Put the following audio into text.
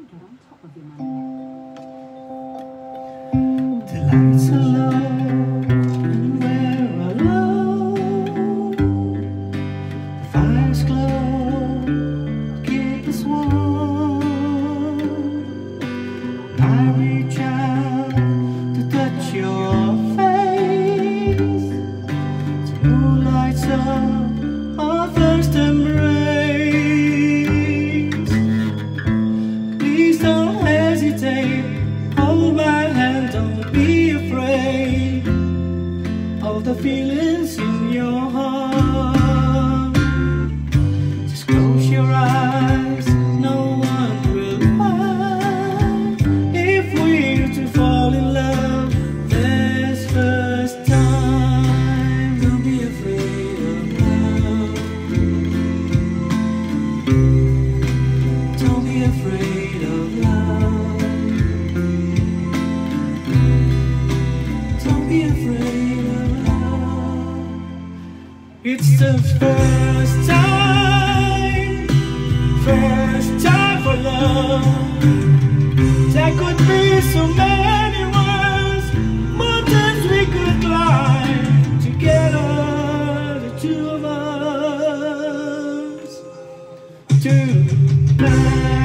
get on top of your money. The lights are low and we're alone. The fires glow, keep us warm. I reach out to touch your face. The moonlight's up our first embrace. Please don't hesitate, hold my hand, don't be afraid of the feelings in your heart. Just close your eyes, no one will mind. If we're to fall in love this first time, don't be afraid of love. Don't be afraid of love. Don't be afraid of love. It's the first time for love. There could be so many worlds, mountains we could climb together, the two of us. Tonight.